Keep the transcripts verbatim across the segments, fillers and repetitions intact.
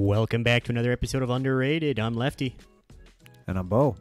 Welcome back to another episode of Underrated. I'm Lefty. And I'm Bo.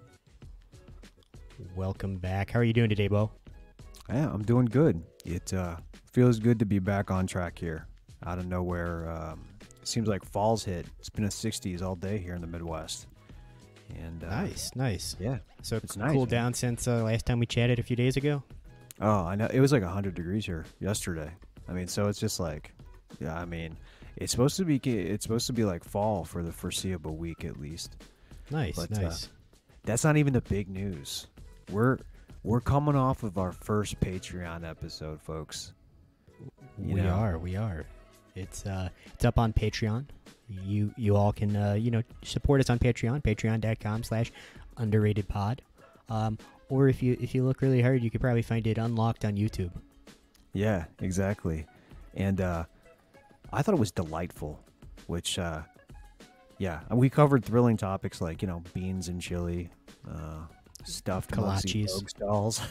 Welcome back. How are you doing today, Bo? Yeah, I'm doing good. It uh, feels good to be back on track here. Out of nowhere, um, it seems like fall's hit. It's been in the sixties all day here in the Midwest. And uh, Nice, nice. Yeah, So it's it's nice, cooled man. down since uh, last time we chatted a few days ago? Oh, I know. It was like one hundred degrees here yesterday. I mean, so it's just like, yeah, I mean, it's supposed to be it's supposed to be like fall for the foreseeable week at least. Nice, But, nice. Uh, that's not even the big news. We're we're coming off of our first Patreon episode, folks. You we know. are, we are. It's uh, it's up on Patreon. You you all can uh, you know support us on Patreon, patreon.com slash underrated pod. Um, or if you if you look really hard, you could probably find it unlocked on YouTube. Yeah, exactly. And uh, I thought it was delightful, which, uh, yeah, we covered thrilling topics like, you know, beans and chili, uh, stuffed Muggsy Kolaches. Bogues dolls.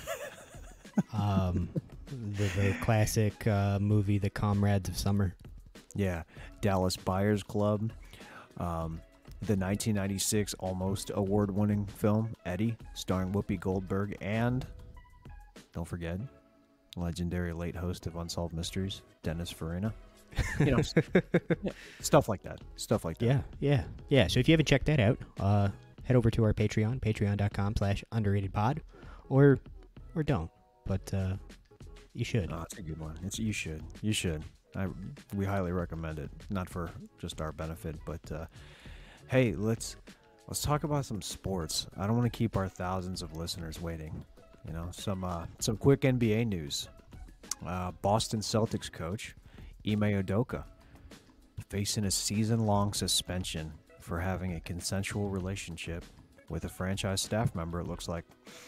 Um, the, the classic uh, movie, The Comrades of Summer. Yeah, Dallas Buyers Club, um, the nineteen ninety-six almost award-winning film, Eddie, starring Whoopi Goldberg, and, don't forget, legendary late host of Unsolved Mysteries, Dennis Farina. You know, yeah, stuff like that. Stuff like that. Yeah, yeah, yeah. So if you haven't checked that out, uh, head over to our Patreon, patreon.com slash underrated pod, or or don't, but uh, you should. Oh, it's a good one. It's you should. You should. I we highly recommend it. Not for just our benefit, but uh, hey, let's let's talk about some sports. I don't want to keep our thousands of listeners waiting. You know, some uh, some quick N B A news. Uh, Boston Celtics coach Ime Udoka facing a season-long suspension for having a consensual relationship with a franchise staff member. It looks like.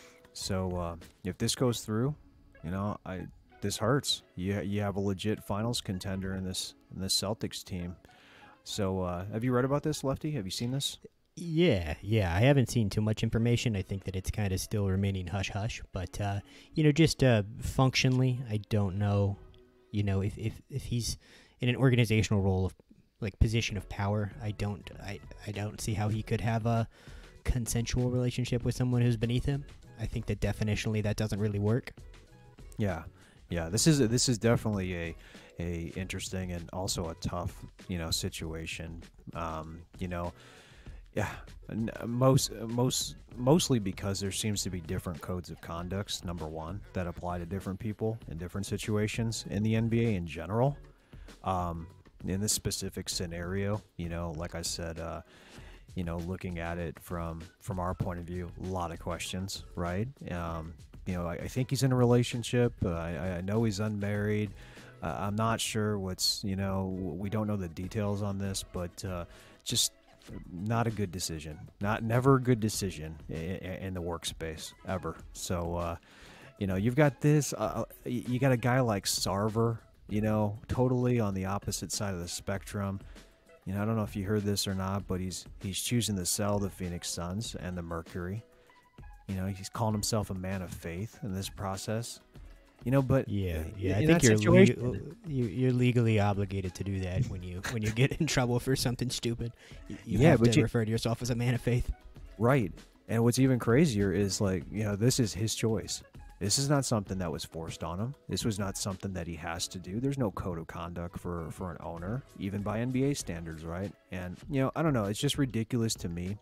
So uh, if this goes through, you know, I this hurts. You you have a legit finals contender in this in this Celtics team. So uh, have you read about this, Lefty? Have you seen this? Yeah, yeah. I haven't seen too much information. I think that it's kind of still remaining hush-hush. But, uh, you know, just uh, functionally, I don't know, you know, if, if, if he's in an organizational role of, like, position of power, I don't, I, I don't see how he could have a consensual relationship with someone who's beneath him. I think that definitionally that doesn't really work. Yeah, yeah. This is this is definitely a a interesting and also a tough, you know, situation. Um, you know, yeah. n- Most most mostly because there seems to be different codes of conduct. Number one, that apply to different people in different situations in the N B A in general. Um, in this specific scenario, you know, like I said, uh, you know, looking at it from from our point of view, a lot of questions, right? Um, you know, I, I think he's in a relationship. Uh, I, I know he's unmarried. Uh, I'm not sure what's, you know, we don't know the details on this, but uh, just not a good decision. Not never a good decision in, in the workspace ever. So, uh, you know, you've got this. Uh, you got a guy like Sarver, you know, totally on the opposite side of the spectrum. You know, I don't know if you heard this or not, but he's he's choosing to sell the Phoenix Suns and the Mercury. You know, he's calling himself a man of faith in this process. You know, but Yeah, yeah. I in think that you're, situation- legal, you you're legally obligated to do that when you when you get in trouble for something stupid. You, you Yeah, have but to you- refer to yourself as a man of faith. Right. And what's even crazier is, like, you know, this is his choice. This is not something that was forced on him. This was not something that he has to do. There's no code of conduct for, for an owner, even by N B A standards, right? And, you know, I don't know. It's just ridiculous to me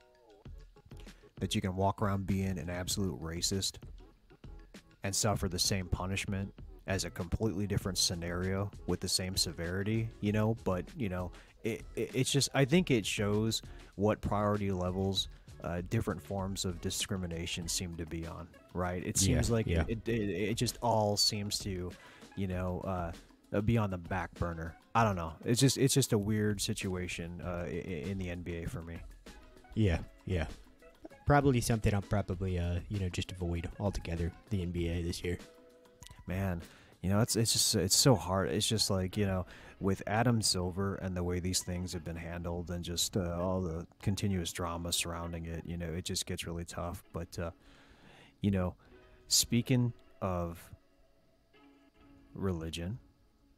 that you can walk around being an absolute racist and suffer the same punishment as a completely different scenario with the same severity, you know? But, you know, it, it it's just, I think it shows what priority levels uh, different forms of discrimination seem to be on, right? It seems Yeah, like yeah. It, it it just all seems to, you know, uh, be on the back burner. I don't know. It's just it's just a weird situation uh, i- in the N B A for me. Yeah, yeah. Probably something I'll probably uh you know just avoid altogether the N B A this year. Man, you know, it's it's just it's so hard. It's just like, you know, with Adam Silver and the way these things have been handled and just uh, all the continuous drama surrounding it, you know, it just gets really tough. But uh, you know, speaking of religion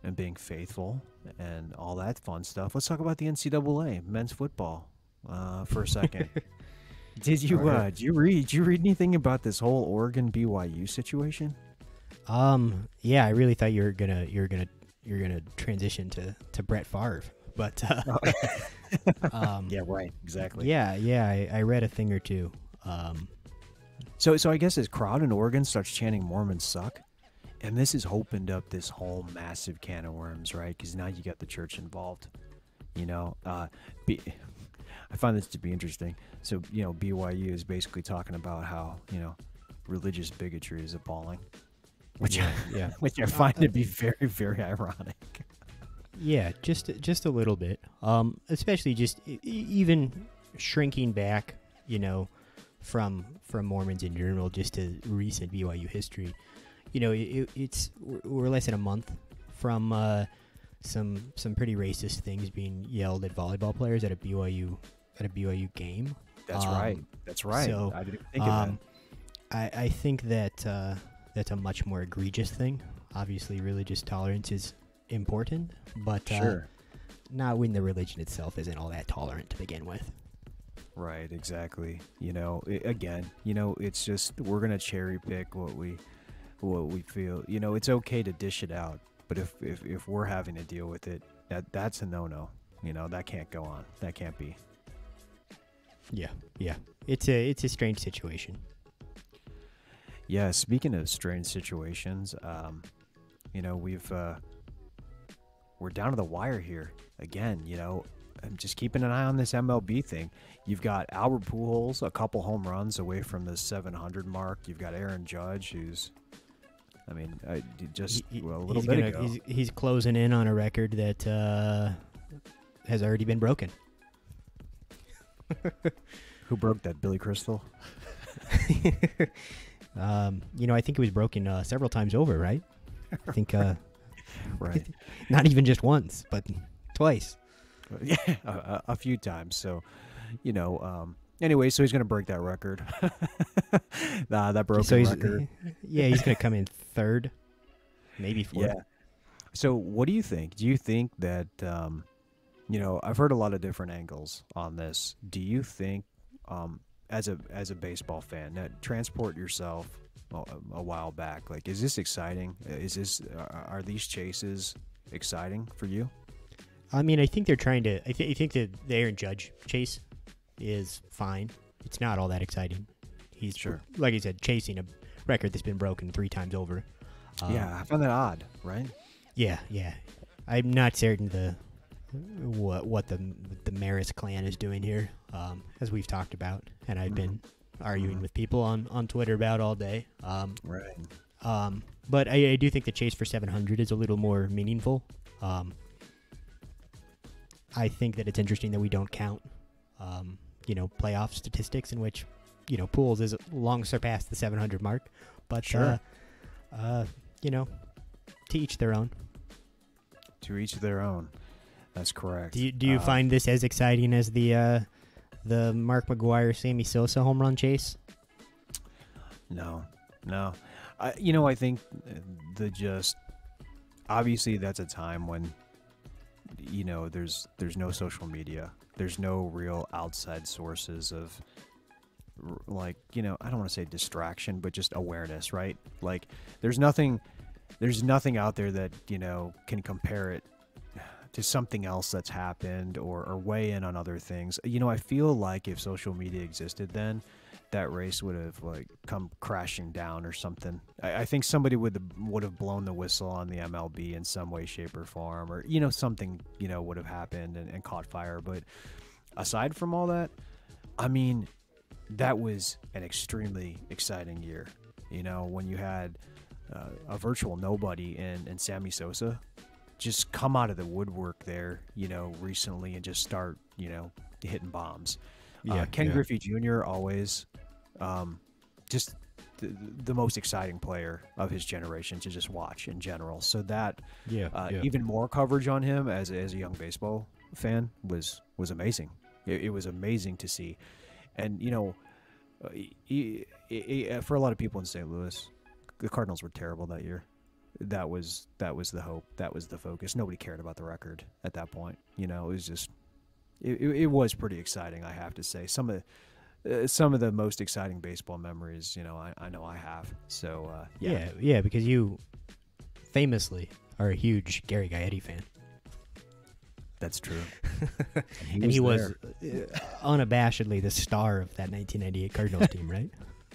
and being faithful and all that fun stuff, let's talk about the N C double A men's football uh, for a second. Did you Right. uh, did you read did you read anything about this whole Oregon B Y U situation? Um, yeah, I really thought you were gonna you're gonna you're gonna transition to to Brett Favre, but uh, um, Yeah, right, exactly. yeah, yeah, I, I read a thing or two. Um, So so I guess this crowd in Oregon starts chanting Mormons suck, and this has opened up this whole massive can of worms, right? Because now you got the church involved. You know, uh, be, I find this to be interesting. So, you know, B Y U is basically talking about how, you know, religious bigotry is appalling, which yeah, I, yeah, which I find to be very, very ironic. yeah, just just a little bit. Um, especially just e- e- even shrinking back, you know, from from Mormons in general, just to recent B Y U history. You know, it, it's we're less than a month from uh, some some pretty racist things being yelled at volleyball players at a B Y U at a B Y U game. That's Um, right. That's right. so, I didn't think of Um, I I think that uh, that's a much more egregious thing. Obviously, religious tolerance is important, but that. uh, Sure. not when the religion itself isn't all that tolerant to begin with. Right, exactly. You know, I again, you know, it's just we're gonna cherry pick what we, what we feel. You know, it's okay to dish it out, but if if, if we're having to deal with it, that that's a no-no. You know, that can't go on. That can't be. Yeah, yeah. It's a it's a strange situation. Yeah. Speaking of strange situations, um, you know, we've uh, we're down to the wire here again. You know, I'm just keeping an eye on this M L B thing. You've got Albert Pujols, a couple home runs away from the seven hundred mark. You've got Aaron Judge, who's, I mean, I, just He- he- well, a little he's bit gonna, ago. He's, he's closing in on a record that uh, has already been broken. Who broke that? Billy Crystal? um, you know, I think it was broken uh, several times over, right? I think uh, Right. not even just once, but twice. Yeah, a, a few times. So, you know, um, anyway, so he's going to break that record. nah, that broken so he's, record. yeah, he's gonna come in third, maybe fourth. Yeah. So, what do you think? Do you think that, um, you know, I've heard a lot of different angles on this. Do you think, um, as a as a baseball fan, that transport yourself a, a while back, like, is this exciting? Is this are, are these chases exciting for you? I mean, I think they're trying to. I, th- I think that the Aaron Judge chase is fine. It's not all that exciting. He's Sure. like I said, chasing a record that's been broken three times over. Um, Yeah, I find that odd, right? yeah, yeah. I'm not certain the what what the the Maris clan is doing here, um, as we've talked about, and I've been arguing Mhm. with people on, on Twitter about all day. Um, Right. um, but I, I do think the chase for seven hundred is a little more meaningful. Um, I think that it's interesting that we don't count, um, you know, playoff statistics in which, you know, Pools is long surpassed the seven hundred mark. But, Sure. uh, uh, you know, to each their own. To each their own. That's correct. Do you, do you Uh, find this as exciting as the uh, the Mark McGuire, Sammy Sosa home run chase? No, no. I, you know, I think the just obviously that's a time when, you know, there's there's no social media, there's no real outside sources of r- like, you know, I don't want to say distraction, but just awareness, right? Like, there's nothing, there's nothing out there that, you know, can compare it to something else that's happened or, or weigh in on other things. You know, I feel like if social media existed then, that race would have like come crashing down or something. I, I think somebody would would have blown the whistle on the M L B in some way, shape, or form, or you know something you know would have happened and, and caught fire. But aside from all that, I mean, that was an extremely exciting year. You know, when you had uh, a virtual nobody in, in Sammy Sosa just come out of the woodwork there, you know, recently and just start, you know, hitting bombs. Yeah, uh, Ken yeah. Griffey Junior always um, just the, the most exciting player of his generation to just watch in general. So that Yeah, uh, yeah. even more coverage on him as, as a young baseball fan was was amazing. It, it was amazing to see. And, you know, uh, he, he, he, for a lot of people in Saint Louis, the Cardinals were terrible that year. that was that was the hope. That was the focus. Nobody cared about the record at that point. You know, it was just it, it, it was pretty exciting, I have to say. Some of the, uh, some of the most exciting baseball memories, you know, I, I know I have. So uh, yeah. yeah, yeah, because you famously are a huge Gary Gaetti fan. That's true. And he, and was, he was uh, unabashedly the star of that nineteen ninety-eight Cardinals team, right?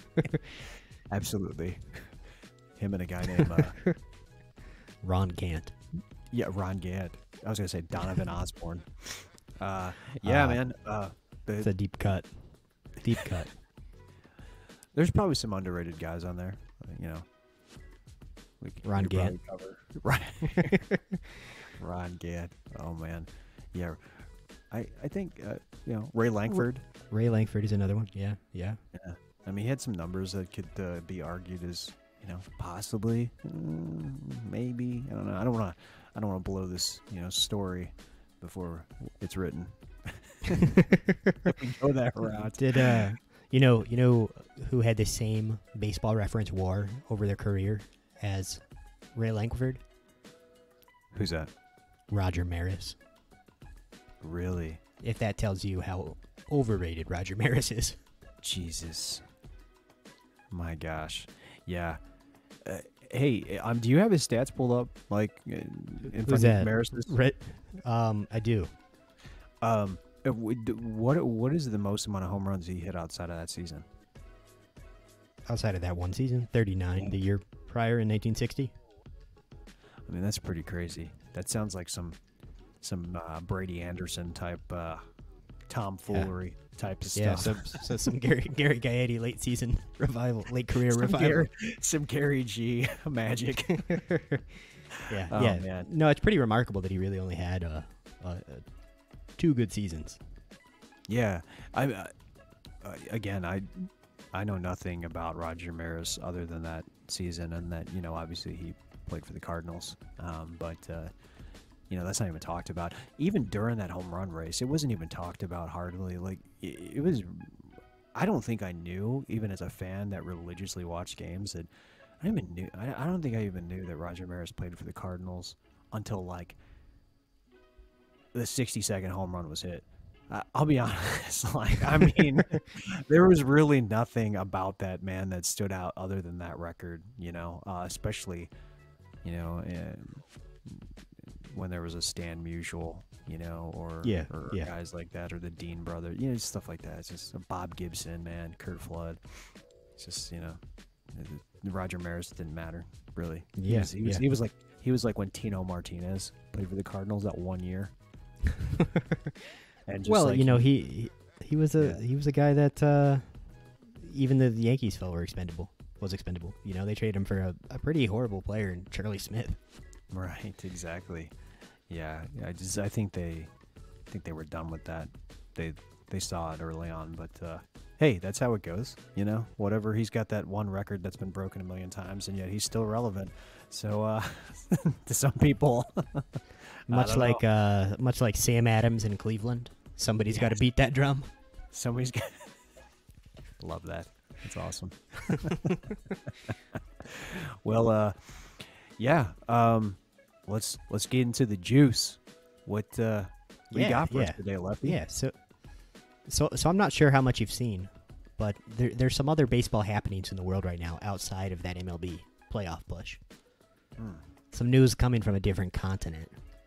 Absolutely. Him and a guy named uh, Ron Gant. Yeah, Ron Gant. I was gonna say Donovan Osborne. Uh, yeah, Uh, man. Uh, but It's a deep cut. Deep cut. there's probably some underrated guys on there. You know, we c- Ron we could Gant. probably cover. Ron, Ron Gant. Oh man, yeah. I I think uh, you know Ray Langford. Ray Langford is another one. Yeah, yeah. Yeah, I mean he had some numbers that could uh, be argued as you know possibly, mm, maybe. I don't know. I don't want to. I don't want to blow this you know story before it's written. If we go that route. Did uh, you know, you know who had the same Baseball Reference WAR over their career as Ray Langford? Who's that? Roger Maris. Really? If that tells you how overrated Roger Maris is. Jesus. My gosh. Yeah. Uh, hey, um, do you have his stats pulled up? Like, in in Who's front of that? Maris's? Right? Um, I do. Um, uh, w- d- what what is the most amount of home runs he hit outside of that season? Outside of that one season, thirty-nine the year prior in nineteen sixty. I mean, that's pretty crazy. That sounds like some some uh, Brady Anderson type uh, tomfoolery type of Yeah, stuff. so, so some Gary Gary Gaetti late season revival, late career some, revival. Gary, some Gary G magic. Yeah, Oh, yeah. man. No, it's pretty remarkable that he really only had uh, uh, uh, two good seasons. Yeah, I uh, uh, again, I I know nothing about Roger Maris other than that season, and that you know obviously he played for the Cardinals, um, but uh, you know that's not even talked about. Even during that home run race, it wasn't even talked about hardly. Like it, it was, I don't think I knew, even as a fan that religiously watched games, that I even knew. I, I don't think I even knew that Roger Maris played for the Cardinals until like the sixty second home run was hit. I- I'll be honest. Like, I mean, there was really nothing about that man that stood out other than that record, you know, uh, especially, you know, uh, when there was a Stan Musial, you know, or, Yeah, or yeah. guys like that, or the Dean brother, you know, stuff like that. It's just Bob Gibson, man, Kurt Flood. It's just, you know, Roger Maris didn't matter, really. He Yeah, was, he was, yeah. he was like, he was like when Tino Martinez played for the Cardinals that one year. And just Well, like you know, he- he he was a Yeah. he was a guy that uh, even the, the Yankees felt were expendable. Was expendable. You know, they traded him for a, a pretty horrible player in Charlie Smith. Right, exactly. Yeah, I just I think they I think they were done with that. They they saw it early on, but uh, hey, that's how it goes. You know, whatever. He's got that one record that's been broken a million times, and yet he's still relevant. So uh, to some people, Much don't like uh, much like Sam Adams in Cleveland, somebody's got to Yes. beat that drum. somebody's got. Love that. That's awesome. Well, uh, yeah. Um, let's let's get into the juice. What uh, we Yeah, got for yeah. us today, Lefty? Yeah, so so so I'm not sure how much you've seen, but there, there's some other baseball happenings in the world right now outside of that M L B playoff push. Hmm. Some news coming from a different continent.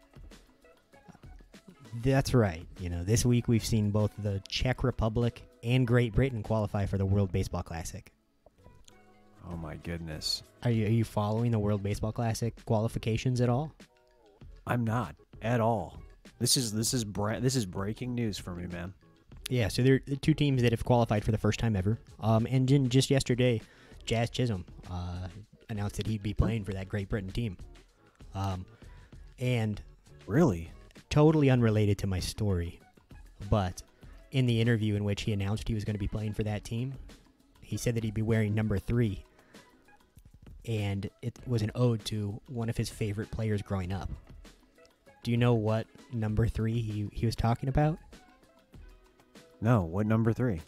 That's right. You know, this week we've seen both the Czech Republic and Great Britain qualify for the World Baseball Classic. Oh my goodness. Are you are you following the World Baseball Classic qualifications at all? I'm not at all. This is this is bra- this is breaking news for me, man. Yeah, so there are two teams that have qualified for the first time ever. Um, and then just yesterday, Jazz Chisholm uh, announced that he'd be playing for that Great Britain team. Um, and Really? totally unrelated to my story, but in the interview in which he announced he was going to be playing for that team, he said that he'd be wearing number three, and it was an ode to one of his favorite players growing up. Do you know what number three he, he was talking about? No. What number three?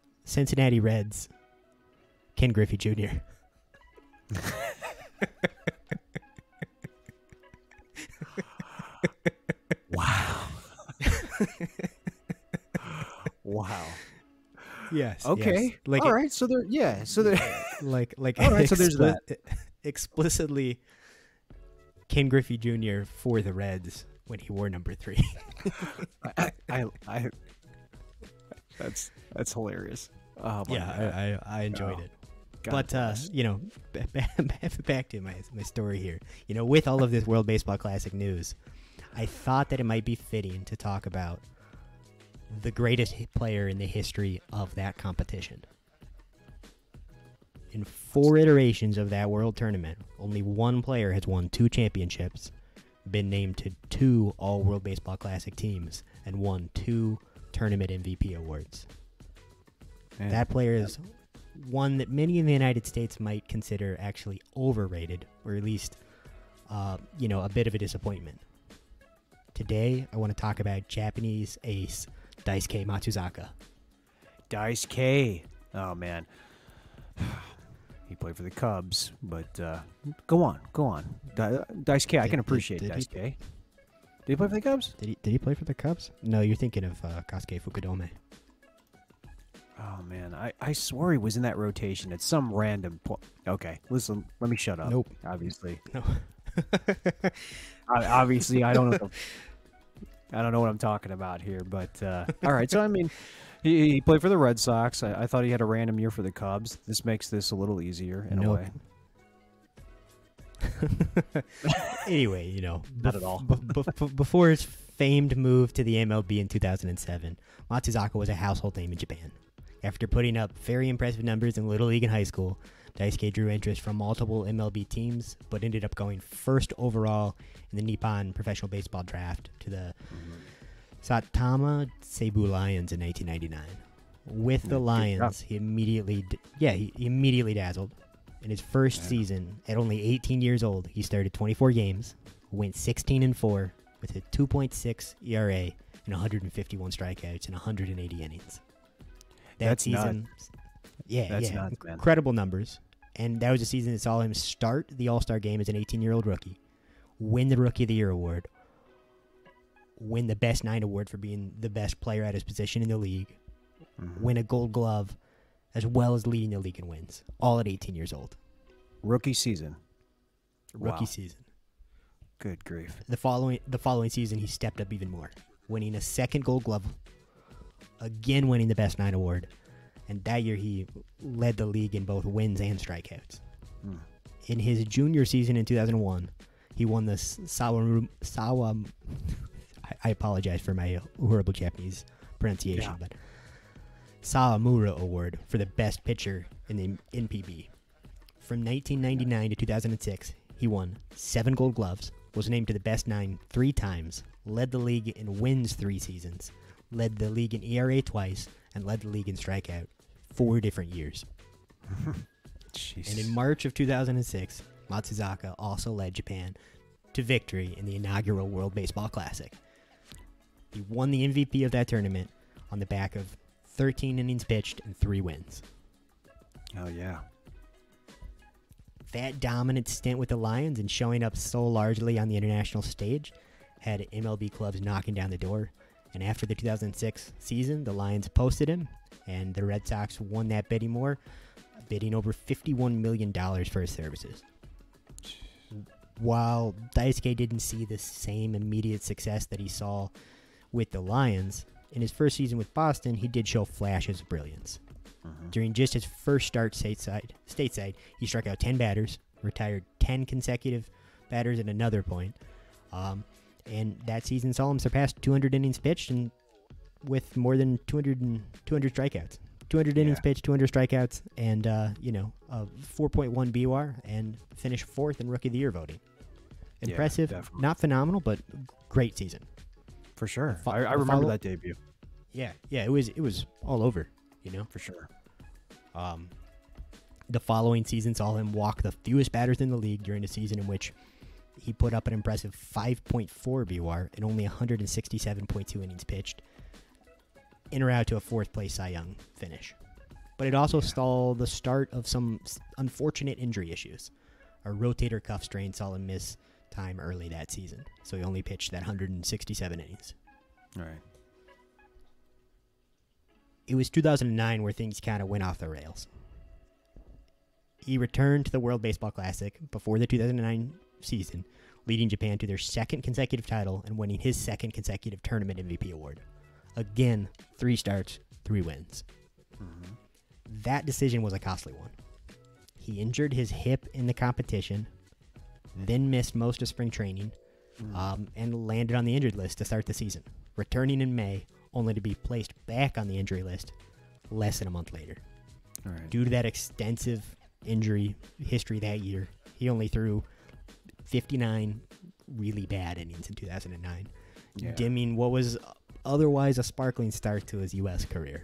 Cincinnati Reds, Ken Griffey Junior Yes. Okay. Yes. Like all it, right. So there. Yeah. So there. like like All right, so there's expli- that. explicitly Ken Griffey Junior for the Reds when he wore number three. I, I, I. That's that's hilarious. Oh my yeah, God. I, I I enjoyed Oh, it. God But uh, bless. you know, b- b- back to my my story here. You know, with all of this World Baseball Classic news, I thought that it might be fitting to talk about the greatest hit player in the history of that competition. In four iterations of that World Tournament, only one player has won two championships, been named to two All World Baseball Classic teams, and won two tournament M V P awards. Man. That player is one that many in the United States might consider actually overrated, or at least, uh, you know, a bit of a disappointment. Today, I want to talk about Japanese ace Daisuke Matsuzaka. Daisuke. Oh man. He played for the Cubs, but uh, go on, go on. Da- Daisuke, I Did- can appreciate did- did he- Daisuke. Did he play for the Cubs? Did he did he play for the Cubs? No, you're thinking of uh, Kasuke Fukudome. Oh man, I, I swore he was in that rotation at some random point. Okay, listen, let me shut up. Nope. Obviously, No. I, obviously, I don't know. I don't know what I'm talking about here, but uh, all right. So I mean, he, he played for the Red Sox. I, I thought he had a random year for the Cubs. This makes this a little easier in Nope. a way. Anyway, you know, Not at all. b- b- b- before his famed move to the M L B in two thousand seven, Matsuzaka was a household name in Japan. After putting up very impressive numbers in Little League and high school, Daisuke drew interest from multiple M L B teams, but ended up going first overall in the Nippon Professional Baseball Draft to the Saitama Seibu Lions in nineteen ninety-nine. With the Yeah, good Lions, he immediately, d- yeah, he, he immediately dazzled. In his first Yeah. season, at only eighteen years old, he started twenty-four games, went sixteen and four with a two point six E R A and one hundred fifty-one strikeouts and one hundred eighty innings. That That's season, yeah, That's yeah, nuts, man. incredible numbers. And that was a season that saw him start the All-Star game as an eighteen-year-old rookie, win the Rookie of the Year award, win the Best Nine award for being the best player at his position in the league, Mhm. win a Gold Glove, as well as leading the league in wins, all at eighteen years old. Rookie season. Rookie Wow. season. Good grief. The following the following season, he stepped up even more, winning a second Gold Glove, again winning the Best Nine award, and that year he led the league in both wins and strikeouts. Hmm. In his junior season in two thousand one, he won the Sawa Sawa. I, I apologize for my horrible Japanese pronunciation, Yeah. but Sawamura Award for the best pitcher in the N P B. From nineteen ninety-nine to two thousand six, he won seven Gold Gloves, was named to the Best Nine three times, led the league in wins three seasons, led the league in E R A twice, and led the league in strikeout four different years. Jeez. And in March of two thousand six, Matsuzaka also led Japan to victory in the inaugural World Baseball Classic. He won the M V P of that tournament on the back of thirteen innings pitched and three wins. Oh yeah. That dominant stint with the Lions and showing up so largely on the international stage had M L B clubs knocking down the door. And after the two thousand six season, the Lions posted him, and the Red Sox won that bidding war, bidding over fifty-one million dollars for his services. While Daisuke didn't see the same immediate success that he saw with the Lions, in his first season with Boston, he did show flashes of brilliance. Mhm. During just his first start stateside, stateside, he struck out ten batters, retired ten consecutive batters at another point, um, and that season saw him surpass two hundred innings pitched and with more than two hundred, and, two hundred strikeouts. two hundred innings Yeah. pitched, two hundred strikeouts, and uh, you know, a four point one B O R, and finished fourth in Rookie of the Year voting. Yeah, Impressive, definitely. not phenomenal, but great season. For sure. fo- I, I the remember follow- that debut. Yeah, yeah, it was it was all over, you know. For sure. Um, the following season saw him walk the fewest batters in the league during a season in which he put up an impressive five point four B O R and only one hundred sixty-seven point two innings pitched, in or out to a fourth place Cy Young finish. But it also Yeah. stalled the start of some s- unfortunate injury issues. A rotator cuff strain saw him miss time early that season, so he only pitched that one hundred sixty-seven innings. All right. It was two thousand nine where things kind of went off the rails. He returned to the World Baseball Classic before the two thousand nine season, leading Japan to their second consecutive title and winning his second consecutive tournament M V P award. Again, three starts, three wins. Mm-hmm. That decision was a costly one. He injured his hip in the competition, then missed most of spring training, mm. um, and landed on the injured list to start the season, returning in May, only to be placed back on the injury list less than a month later. All right. Due to that extensive injury history that year, he only threw fifty-nine really bad innings in two thousand nine, yeah. dimming what was otherwise a sparkling start to his U S career.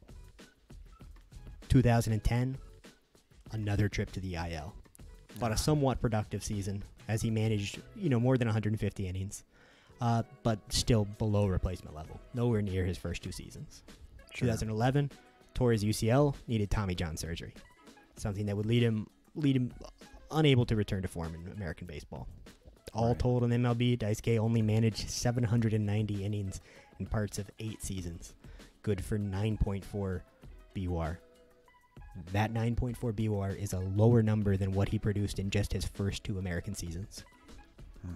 two thousand ten, another trip to the I L, but a somewhat productive season as he managed, you know, more than one hundred fifty innings, uh, but still below replacement level, nowhere near his first two seasons. Sure. twenty eleven, tore his U C L, needed Tommy John surgery, something that would lead him lead him unable to return to form in American baseball. All right. told in M L B, Daisuke only managed seven hundred ninety innings in parts of eight seasons, good for nine point four B W A R. That nine point four B W A R is a lower number than what he produced in just his first two American seasons. Hmm.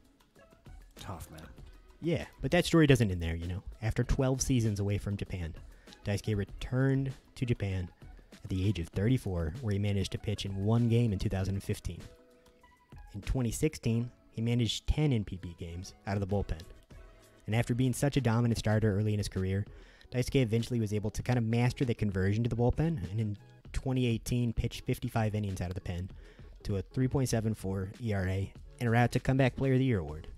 Tough, man. Yeah, but that story doesn't end there, you know. After twelve seasons away from Japan, Daisuke returned to Japan at the age of thirty-four, where he managed to pitch in one game in two thousand fifteen. In twenty sixteen, he managed ten N P B games out of the bullpen. And after being such a dominant starter early in his career, Daisuke eventually was able to kind of master the conversion to the bullpen, and in twenty eighteen pitched fifty-five innings out of the pen to a three point seven four E R A and a route to Comeback Player of the Year award.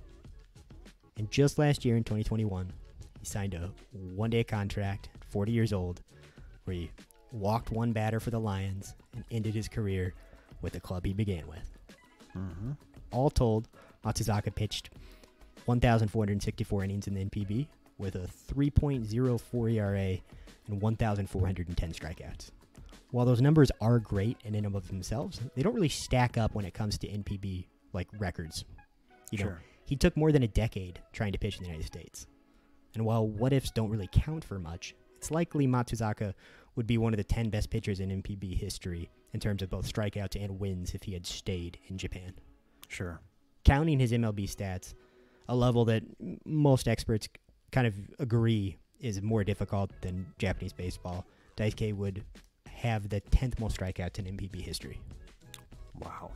And just last year in twenty twenty-one, he signed a one-day contract at forty years old, where he walked one batter for the Lions and ended his career with the club he began with. Mm-hmm. All told, Matsuzaka pitched one thousand four hundred sixty-four innings in the N P B with a three point oh four E R A and one thousand four hundred ten strikeouts. While those numbers are great in and of themselves, they don't really stack up when it comes to N P B like records. You know, sure. He took more than a decade trying to pitch in the United States. And while what-ifs don't really count for much, it's likely Matsuzaka would be one of the ten best pitchers in N P B history in terms of both strikeouts and wins if he had stayed in Japan. Sure. Counting his M L B stats, a level that m- most experts kind of agree is more difficult than Japanese baseball, Daisuke would have the tenth most strikeouts in N P B history. Wow.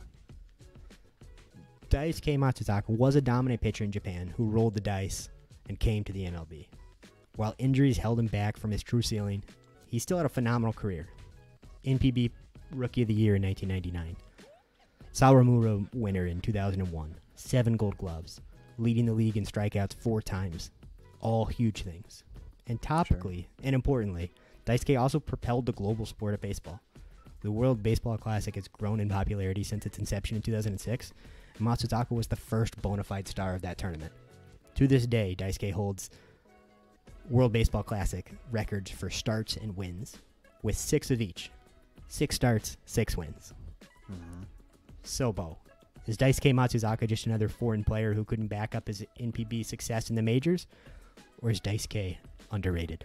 Daisuke Matsuzaka was a dominant pitcher in Japan who rolled the dice and came to the N L B. While injuries held him back from his true ceiling, he still had a phenomenal career. N P B Rookie of the Year in nineteen ninety-nine. Sawamura winner in two thousand one. Seven gold gloves. Leading the league in strikeouts four times. All huge things. And topically, sure. and importantly, Daisuke also propelled the global sport of baseball. The World Baseball Classic has grown in popularity since its inception in two thousand six, and Matsuzaka was the first bona fide star of that tournament. To this day, Daisuke holds World Baseball Classic records for starts and wins, with six of each. Six starts, six wins. Mm-hmm. So, Bo, is Daisuke Matsuzaka just another foreign player who couldn't back up his N P B success in the majors? Or is Daisuke underrated?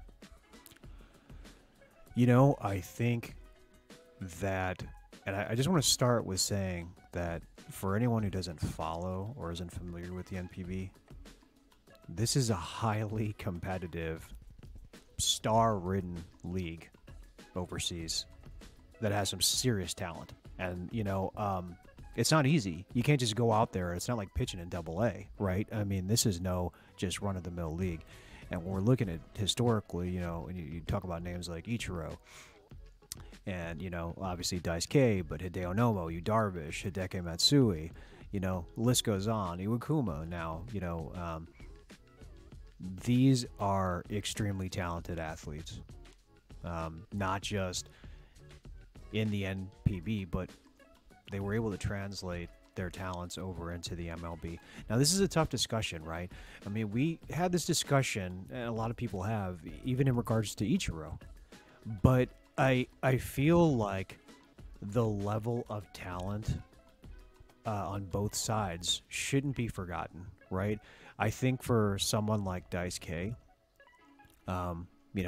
You know, I think that, and I, I just want to start with saying that for anyone who doesn't follow or isn't familiar with the N P B, this is a highly competitive, star-ridden league overseas that has some serious talent. And, you know, um, it's not easy. You can't just go out there. It's not like pitching in double A, right? I mean, this is no just run-of-the-mill league. And when we're looking at historically, you know, and you, you talk about names like Ichiro, and, you know, obviously Daisuke, but Hideo Nomo, Yu Darvish, Hideki Matsui, you know, list goes on. Iwakuma now, you know, um, these are extremely talented athletes. Um, not just in the N P B, but they were able to translate their talents over into the M L B. Now, this is a tough discussion, right? I mean, we had this discussion, and a lot of people have, even in regards to Ichiro. But I I feel like the level of talent uh, on both sides shouldn't be forgotten, right? I think for someone like Daisuke, um, you know,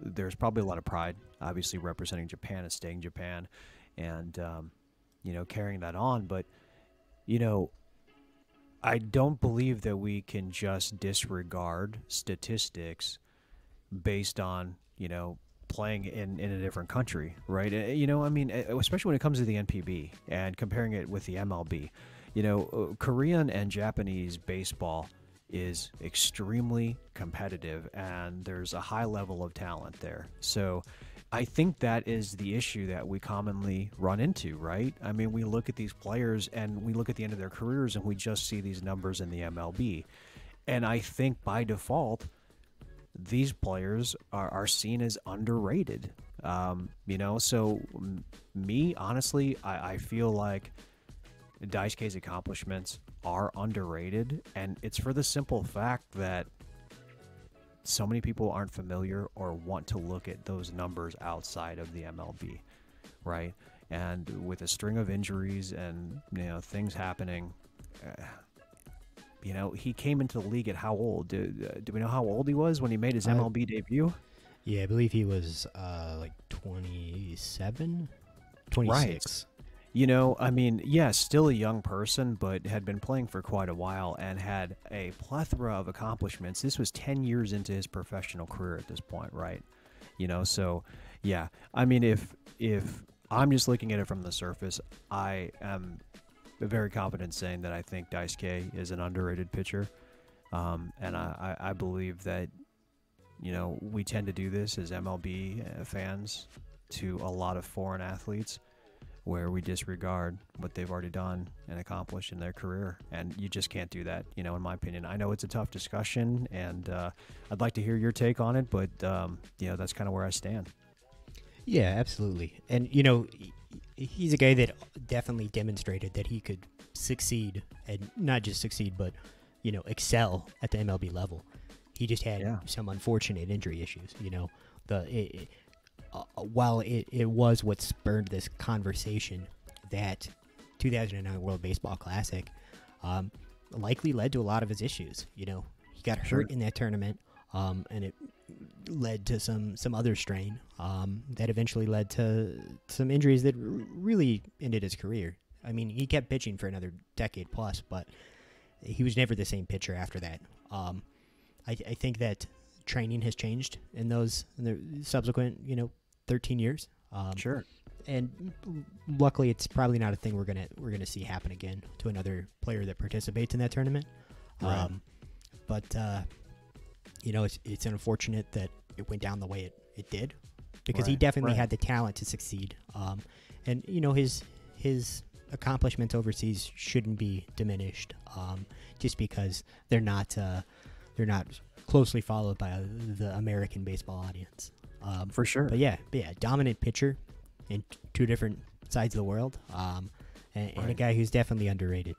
there's probably a lot of pride, obviously representing Japan and staying Japan, and um, you know, carrying that on. But you know, I don't believe that we can just disregard statistics based on, you know, playing in, in a different country, right? Uh, You know, I mean, uh, especially when it comes to the N P B and comparing it with the M L B. You know, uh, Korean and Japanese baseball is extremely competitive, and there's a high level of talent there. So I think that is the issue that we commonly run into, right? I mean, we look at these players and we look at the end of their careers and we just see these numbers in the M L B. And I think by default, these players are, are seen as underrated. Um, you know, so m- me, honestly, I, I feel like Daisuke's accomplishments are underrated, and it's for the simple fact that so many people aren't familiar or want to look at those numbers outside of the M L B, right? And with a string of injuries and, you know, things happening, uh, you know, he came into the league at how old? Do, uh, do we know how old he was when he made his Uh, M L B debut? Yeah, I believe he was uh, like twenty-seven, twenty-six. You know, I mean, yes, still a young person, but had been playing for quite a while and had a plethora of accomplishments. This was ten years into his professional career at this point, right? You know, so yeah, I mean, if if I'm just looking at it from the surface, I am very confident saying that I think Daisuke is an underrated pitcher, um, and I, I I believe that, you know, we tend to do this as M L B fans to a lot of foreign athletes, where we disregard what they've already done and accomplished in their career. And you just can't do that, you know, in my opinion. I know it's a tough discussion, and uh, I'd like to hear your take on it, but, um, you know, that's kind of where I stand. Yeah, absolutely. And, you know, he- he's a guy that definitely demonstrated that he could succeed, and not just succeed, but, you know, excel at the M L B level. He just had Yeah. some unfortunate injury issues, you know. The it, it, uh, while it, it was what spurred this conversation, that two thousand nine World Baseball Classic um, likely led to a lot of his issues. You know, he got hurt Sure. in that tournament, um, and it led to some some other strain um, that eventually led to some injuries that r- really ended his career. I mean, he kept pitching for another decade plus, but he was never the same pitcher after that. Um, I, I think that training has changed in those in the subsequent, you know, thirteen years. Um, Sure. And luckily, it's probably not a thing we're gonna we're gonna see happen again to another player that participates in that tournament. Right. Um, but uh, you know, it's it's unfortunate that it went down the way it, it did, because he Right, definitely right. had the talent to succeed. Um, and you know, his his accomplishments overseas shouldn't be diminished, um, just because they're not uh, they're not closely followed by the American baseball audience. Um, For sure. But yeah, but yeah, dominant pitcher in t- two different sides of the world, um, and, and a Right. guy who's definitely underrated.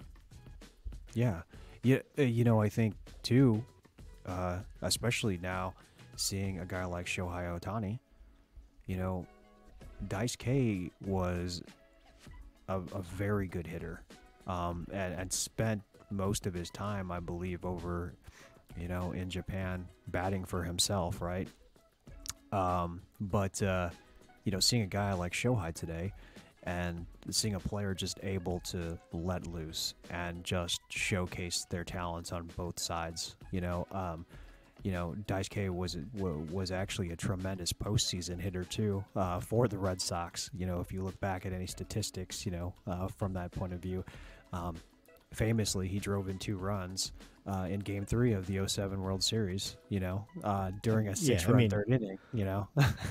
Yeah. Yeah. uh, You know, I think, too, uh, especially now, seeing a guy like Shohei Ohtani, you know, Daisuke was a, a very good hitter, um, and, and spent most of his time, I believe, over, you know, in Japan batting for himself, right? Um, but, uh, you know, seeing a guy like Shohei today and seeing a player just able to let loose and just showcase their talents on both sides, you know, um, you know, Daisuke was was actually a tremendous postseason hitter too, uh, for the Red Sox. You know, if you look back at any statistics, you know, uh, from that point of view, um, famously he drove in two runs uh, in Game Three of the oh seven World Series. You know, uh, during a Yeah, six-run I mean- third inning. You know,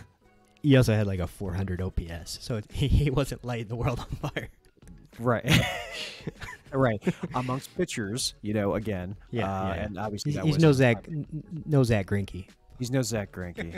He also had like a four hundred O P S, so he, he wasn't lighting the world on fire. right, right. Amongst pitchers, you know, again, Yeah, uh, yeah, yeah. and obviously He's, that he's was no his Zach, time. n- no Zach Greinke. He's no Zach Greinke.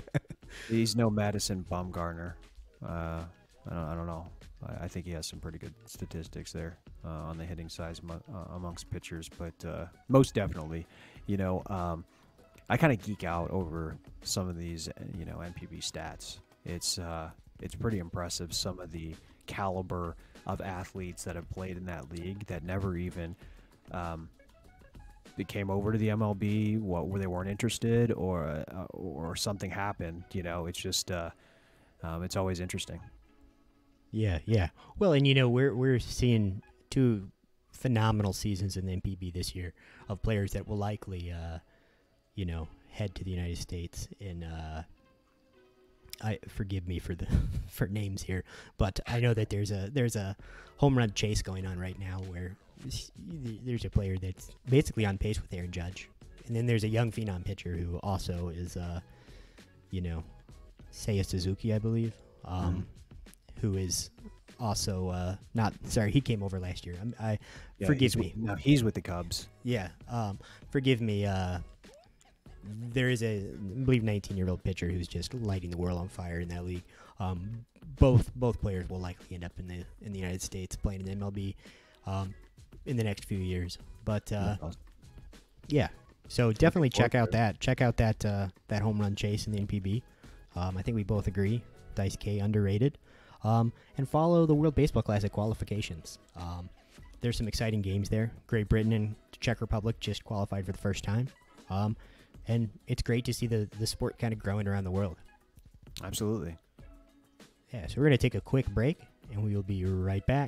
He's no Madison Bumgarner. Uh, I don't, I don't know. I, I think he has some pretty good statistics there uh, on the hitting side amo- uh, amongst pitchers, but uh, most definitely, you know, um, I kind of geek out over some of these, uh, you know, N P B stats. It's uh, it's pretty impressive, some of the caliber of athletes that have played in that league that never even, um, they came over to the M L B, what where they weren't interested, or uh, or something happened. You know, it's just uh, um, it's always interesting. Yeah, yeah. Well, and you know, we're we're seeing two phenomenal seasons in the M P B this year of players that will likely, uh, you know, head to the United States. And uh, I forgive me for the for names here, but I know that there's a there's a home run chase going on right now where there's a player that's basically on pace with Aaron Judge, and then there's a young phenom pitcher who also is, uh, you know, Seiya Suzuki, I believe. Um, mm. Who is also uh, not sorry? He came over last year. I'm, I yeah, forgive me. With, no, he's with the Cubs. Yeah. Um, forgive me. Uh, there is a, I believe, nineteen-year-old pitcher who's just lighting the world on fire in that league. Um, both both players will likely end up in the in the United States playing in the M L B um, in the next few years. But uh, yeah, so definitely check out that check out that uh, that home run chase in the N P B. Um, I think we both agree Daisuke underrated. Um, and follow the World Baseball Classic qualifications. Um, there's some exciting games there. Great Britain and Czech Republic just qualified for the first time. Um, and it's great to see the, the sport kind of growing around the world. Absolutely. Yeah, so we're going to take a quick break, and we will be right back.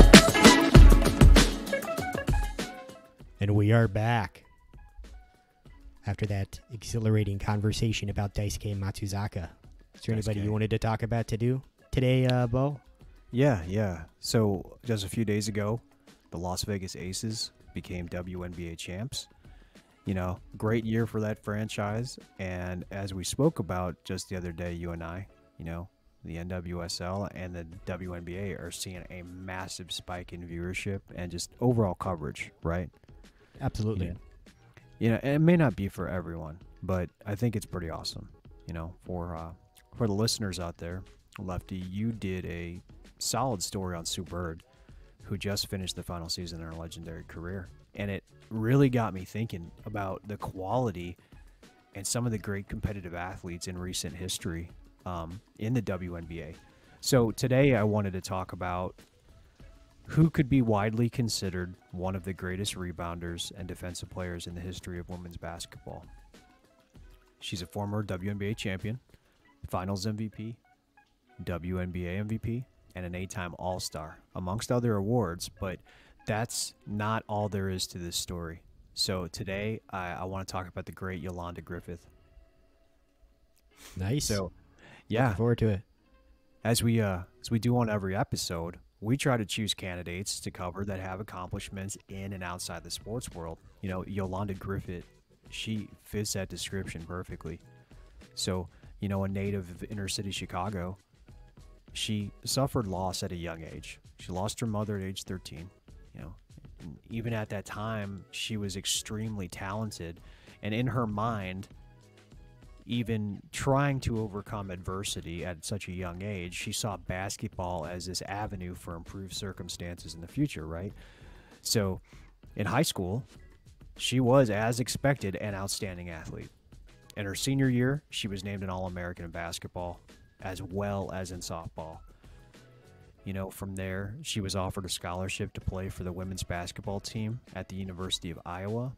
And we are back after that exhilarating conversation about Daisuke Matsuzaka. Is there anybody you wanted to talk about to do? Today, uh, Bo? Yeah, yeah. So just a few days ago, the Las Vegas Aces became W N B A champs. You know, great year for that franchise. And as we spoke about just the other day, you and I, you know, the N W S L and the W N B A are seeing a massive spike in viewership and just overall coverage, right? Absolutely. You know, you know, and it may not be for everyone, but I think it's pretty awesome, you know, for uh, for the listeners out there. Lefty, you did a solid story on Sue Bird, who just finished the final season in her legendary career. And it really got me thinking about the quality and some of the great competitive athletes in recent history um, in the W N B A. So today I wanted to talk about who could be widely considered one of the greatest rebounders and defensive players in the history of women's basketball. She's a former W N B A champion, Finals M V P, W N B A M V P, and an eight-time All-Star, amongst other awards, but that's not all there is to this story. So today, I, I want to talk about the great Yolanda Griffith. Nice. So, yeah. Looking forward to it. As we, uh, as we do on every episode, we try to choose candidates to cover that have accomplishments in and outside the sports world. You know, Yolanda Griffith, she fits that description perfectly. So, you know, a native of inner-city Chicago, she suffered loss at a young age. She lost her mother at age thirteen. You know, and even at that time, she was extremely talented. And in her mind, even trying to overcome adversity at such a young age, she saw basketball as this avenue for improved circumstances in the future, right? So in high school, she was, as expected, an outstanding athlete. In her senior year, she was named an All-American in basketball, as well as in softball. You know, from there, she was offered a scholarship to play for the women's basketball team at the University of Iowa.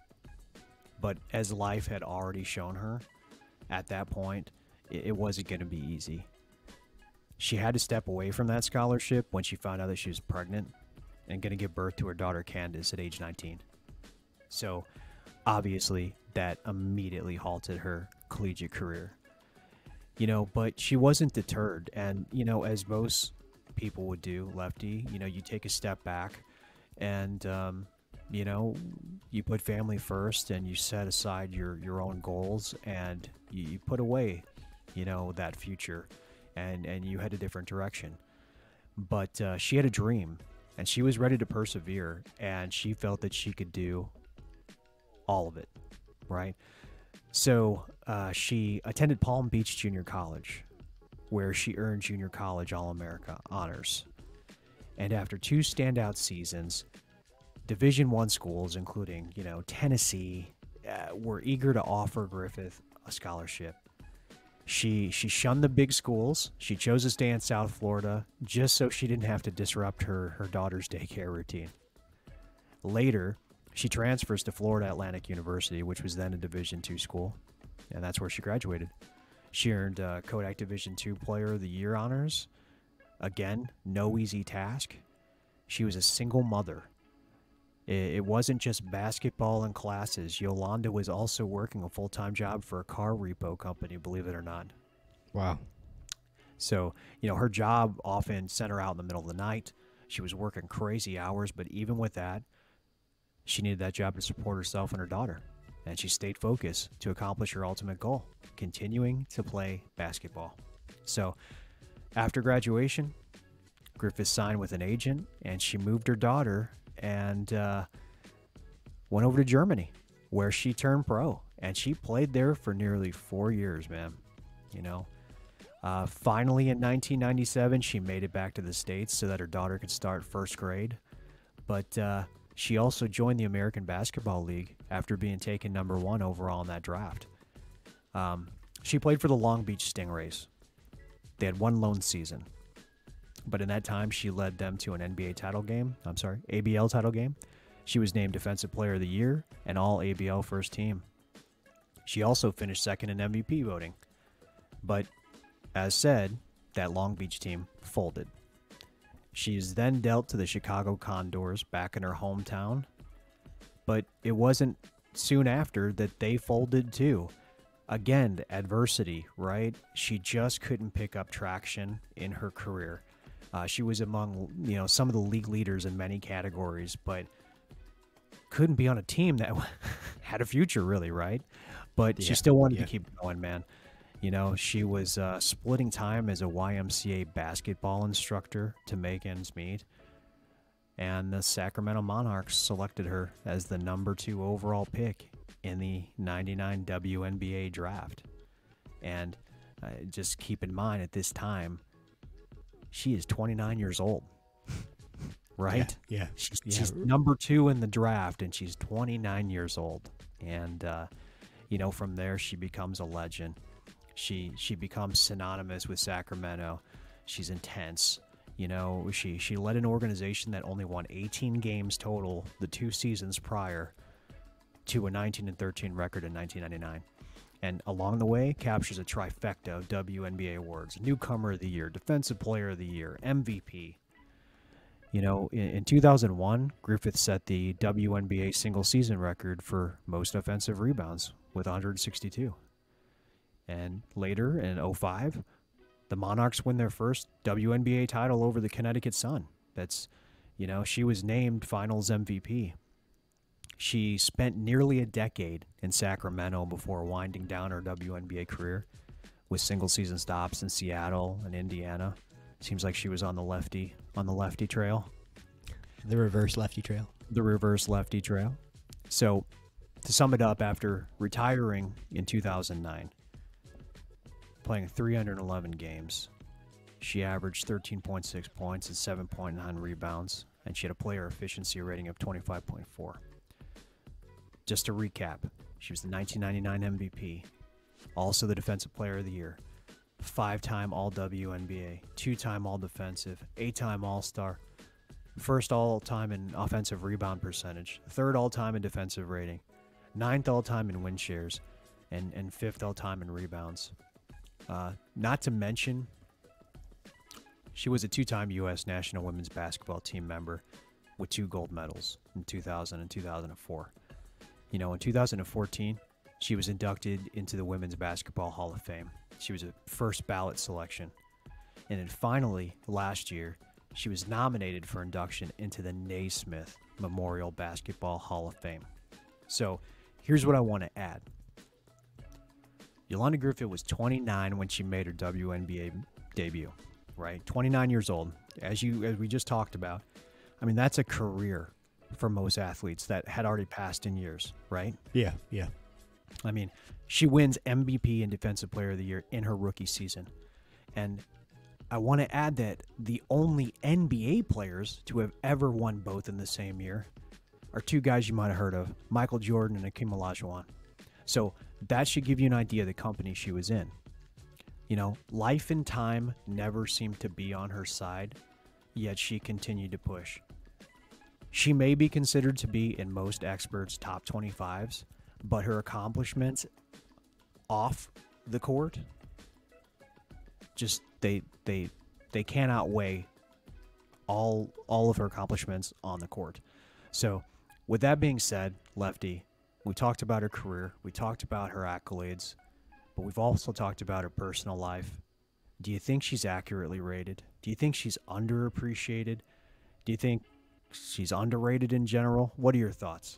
But as life had already shown her, at that point, it wasn't going to be easy. She had to step away from that scholarship when she found out that she was pregnant and going to give birth to her daughter Candace at age nineteen. So, obviously, that immediately halted her collegiate career. You know, but she wasn't deterred. And, you know, as most people would do, Lefty, you know, you take a step back and, um, you know, you put family first and you set aside your, your own goals and you, you put away, you know, that future and, and you head a different direction. But uh, she had a dream and she was ready to persevere and she felt that she could do all of it, right? So uh, she attended Palm Beach Junior College, where she earned Junior College All-America honors. And after two standout seasons, Division One schools, including, you know, Tennessee, uh, were eager to offer Griffith a scholarship. She she shunned the big schools. She chose to stay in South Florida just so she didn't have to disrupt her, her daughter's daycare routine. Later, She transfers to Florida Atlantic University, which was then a Division two school, and that's where she graduated. She earned uh, Kodak Division two Player of the Year honors. Again, no easy task. She was a single mother. It, it wasn't just basketball and classes. Yolanda was also working a full-time job for a car repo company, believe it or not. Wow. So, you know, her job often sent her out in the middle of the night. She was working crazy hours, but even with that, she needed that job to support herself and her daughter. And she stayed focused to accomplish her ultimate goal, continuing to play basketball. So, after graduation, Griffith signed with an agent, and she moved her daughter and uh, went over to Germany, where she turned pro. And she played there for nearly four years, man. You know, uh, finally in nineteen ninety-seven, she made it back to the States so that her daughter could start first grade. But uh, she also joined the American Basketball League after being taken number one overall in that draft. Um, she played for the Long Beach Stingrays. They had one lone season. But in that time, she led them to an N B A title game. I'm sorry, A B L title game. She was named Defensive Player of the Year and All A B L First Team. She also finished second in M V P voting. But as said, that Long Beach team folded. She is then dealt to the Chicago Condors back in her hometown. But it wasn't soon after that they folded too. Again, adversity, right? She just couldn't pick up traction in her career. Uh, she was among, you know, some of the league leaders in many categories, but couldn't be on a team that had a future, really, right? But yeah, she still wanted yeah. to keep going, man. You know, she was uh, splitting time as a Y M C A basketball instructor to make ends meet. And the Sacramento Monarchs selected her as the number two overall pick in the ninety-nine W N B A draft. And uh, just keep in mind, at this time, she is twenty-nine years old, right? Yeah, yeah. She's, yeah. she's number two in the draft, and she's twenty-nine years old. And, uh, you know, from there, she becomes a legend. She she becomes synonymous with Sacramento. She's intense. You know, she, she led an organization that only won eighteen games total the two seasons prior to a nineteen and thirteen record in nineteen ninety-nine. And along the way, captures a trifecta of W N B A awards: Newcomer of the Year, Defensive Player of the Year, M V P. You know, in, in two thousand one, Griffith set the W N B A single-season record for most offensive rebounds with one hundred sixty-two. And later, in oh five, the Monarchs win their first W N B A title over the Connecticut Sun. That's, you know, she was named Finals M V P. She spent nearly a decade in Sacramento before winding down her W N B A career with single-season stops in Seattle and Indiana. Seems like she was on the lefty on the lefty trail. The reverse lefty trail. The reverse lefty trail. So, to sum it up, after retiring in two thousand nine, playing three hundred eleven games, she averaged thirteen point six points and seven point nine rebounds, and she had a player efficiency rating of twenty-five point four. Just to recap, she was the nineteen ninety-nine M V P, also the Defensive Player of the Year, five-time All-W N B A, two-time All-Defensive, eight-time All-Star, first all-time in offensive rebound percentage, third all-time in defensive rating, ninth all-time in win shares, and, and fifth all-time in rebounds. Uh, not to mention, she was a two-time U S national women's basketball team member with two gold medals in two thousand and two thousand four. You know, in two thousand fourteen, she was inducted into the Women's Basketball Hall of Fame. She was a first ballot selection. And then finally, last year, she was nominated for induction into the Naismith Memorial Basketball Hall of Fame. So here's what I want to add. Yolanda Griffith was twenty-nine when she made her W N B A debut, right? twenty-nine years old. As you as we just talked about, I mean, that's a career for most athletes that had already passed in years, right? Yeah, yeah. I mean, she wins M V P and Defensive Player of the Year in her rookie season. And I want to add that the only N B A players to have ever won both in the same year are two guys you might have heard of, Michael Jordan and Hakeem Olajuwon. So that should give you an idea of the company she was in. You know, life and time never seemed to be on her side, yet she continued to push. she may be considered to be in most experts' top twenty-fives, but her accomplishments off the court, just they they they can't outweigh all all of her accomplishments on the court. So, with that being said, Lefty, we talked about her career, we talked about her accolades, but we've also talked about her personal life. Do you think she's accurately rated? Do you think she's underappreciated? Do you think she's underrated in general? What are your thoughts?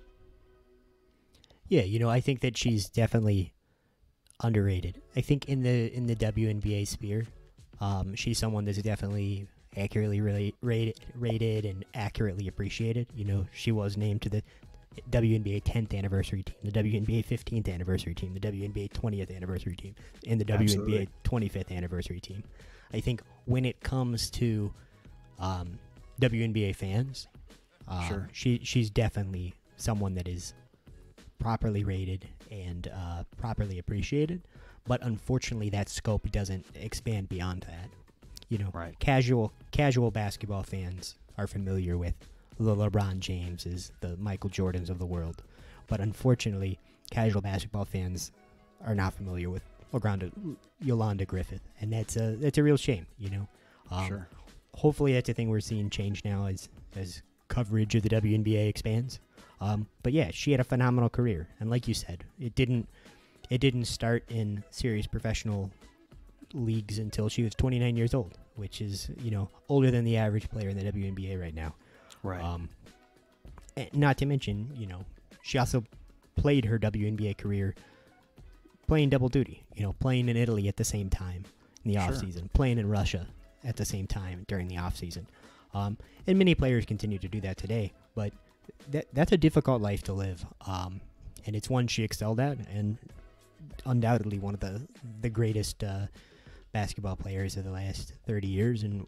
Yeah, you know, I think that she's definitely underrated. I think in the in the W N B A sphere, um, she's someone that's definitely accurately rela- rated, rated and accurately appreciated. You know, she was named to the W N B A tenth anniversary team, the W N B A fifteenth anniversary team, the W N B A twentieth anniversary team, and the Absolutely. W N B A twenty-fifth anniversary team. I think when it comes to um, W N B A fans, uh, Sure. she she's definitely someone that is properly rated and uh, properly appreciated. But unfortunately, that scope doesn't expand beyond that. You know, Right. casual casual basketball fans are familiar with the LeBron Jameses, the Michael Jordans of the world. But unfortunately, casual basketball fans are not familiar with Yolanda, Yolanda Griffith. And that's a, that's a real shame, you know. Um, Sure. Hopefully that's a thing we're seeing change now as, as coverage of the W N B A expands. Um, but yeah, she had a phenomenal career. And like you said, it didn't it didn't start in serious professional leagues until she was twenty-nine years old, which is, you know, older than the average player in the W N B A right now. Right. Um, and not to mention, you know, she also played her W N B A career playing double duty, you know, playing in Italy at the same time in the Sure. off season, playing in Russia at the same time during the off season. Um, and many players continue to do that today, but that that's a difficult life to live. Um, and it's one she excelled at, and undoubtedly one of the, the greatest uh, basketball players of the last thirty years, and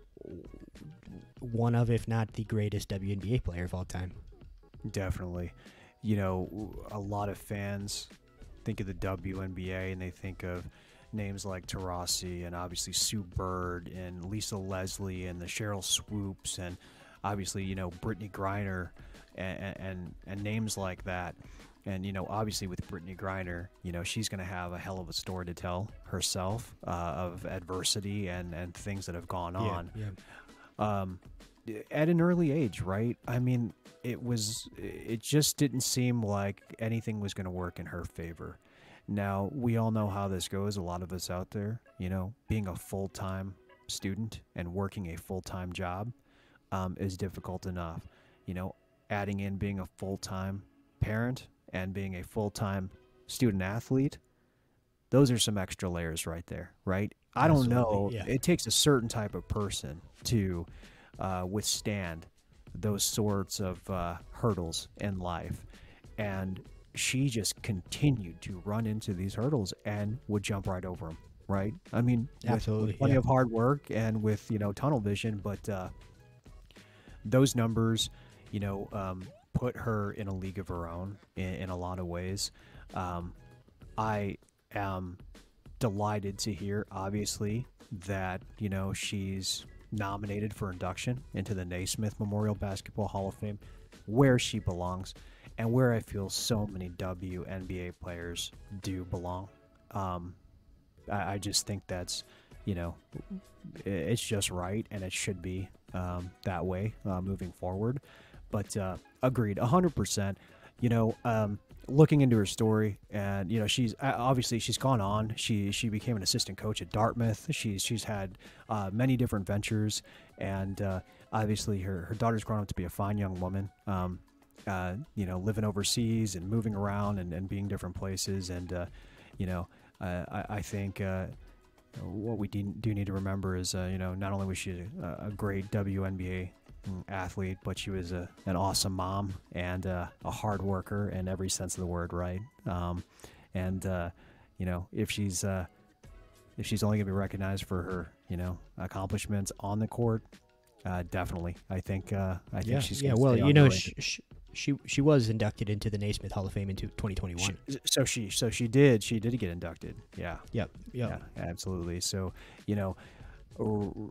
one of, if not the greatest W N B A player of all time. Definitely. You know, a lot of fans think of the W N B A and they think of names like Taurasi and obviously Sue Bird and Lisa Leslie and the Cheryl Swoops and obviously, you know, Brittany Griner and, and, and names like that. And, you know, obviously with Brittany Griner, you know, she's going to have a hell of a story to tell herself uh, of adversity and, and things that have gone on. Yeah, Um, at an early age, right? I mean, it was, it just didn't seem like anything was going to work in her favor. Now, we all know how this goes. A lot of us out there, you know, being a full-time student and working a full-time job um, is difficult enough. You know, adding in being a full-time parent and being a full-time student athlete, those are some extra layers right there, right? I don't know. Absolutely, yeah. It takes a certain type of person to uh, withstand those sorts of uh, hurdles in life. And she just continued to run into these hurdles and would jump right over them, right? I mean, with- Absolutely, with plenty yeah. of hard work and with, you know, tunnel vision, but uh, those numbers, you know, um, put her in a league of her own in, in a lot of ways. Um, I am delighted to hear, obviously, that, you know, she's nominated for induction into the Naismith Memorial Basketball Hall of Fame, where she belongs and where I feel so many W N B A players do belong. Um, I, I just think that's, you know, i- it's just right, and it should be um, that way uh, moving forward. But uh, agreed, one hundred percent. You know, um, looking into her story, and you know, she's uh, obviously she's gone on. She she became an assistant coach at Dartmouth. She's she's had uh, many different ventures, and uh, obviously her her daughter's grown up to be a fine young woman. Um, uh, you know, living overseas and moving around and, and being different places, and uh, you know, uh, I I think. Uh, what we do, do need to remember is, uh, you know, not only was she a, a great W N B A athlete, but she was a, an awesome mom and uh, a hard worker in every sense of the word, right? Um, and uh, you know, if she's uh, if she's only gonna be recognized for her, you know, accomplishments on the court, uh, definitely, I think uh, I think Yeah, she's yeah. gonna Well, stay you know, underrated. she, she she she was inducted into the Naismith Hall of Fame in twenty twenty-one. She, so she so she did she did get inducted, yeah. Yep, yep. Yeah, absolutely. So, you know, r-